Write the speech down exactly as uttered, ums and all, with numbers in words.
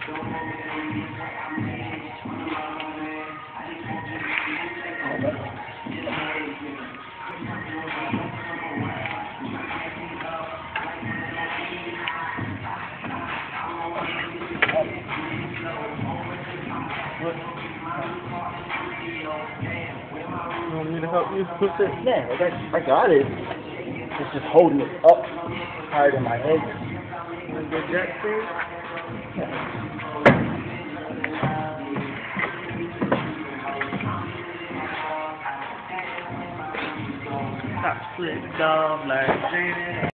You want me to help you push it? Yeah, I got, I got it. It's just holding it up higher than my head. You want to get jack thing? Stop, split, dog, like,